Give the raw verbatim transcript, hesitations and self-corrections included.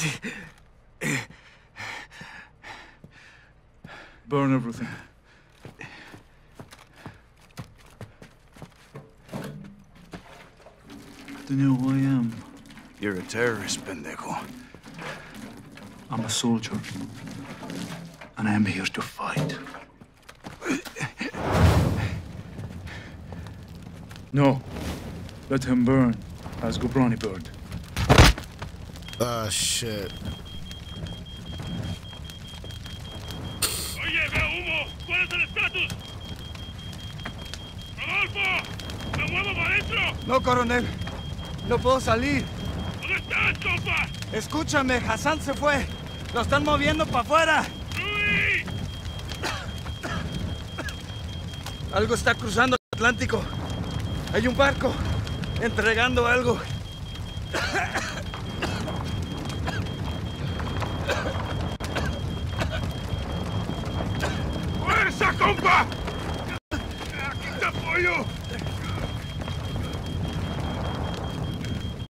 Burn everything. Do you know who I am? You're a terrorist, pendejo. I'm a soldier. And I'm here to fight. No. Let him burn, as Gobrani burned. Ah, shit. Oye, veo humo. ¿Cuál es el estatus? ¡Rodolfo! ¡Me muevo para adentro! No, coronel. No puedo salir. ¿Dónde estás, compa? Escúchame, Hassan se fue. Lo están moviendo para afuera. ¡Luis! Algo está cruzando el Atlántico. Hay un barco entregando algo. ¡Fuerza, compa! ¡Aquí te apoyo!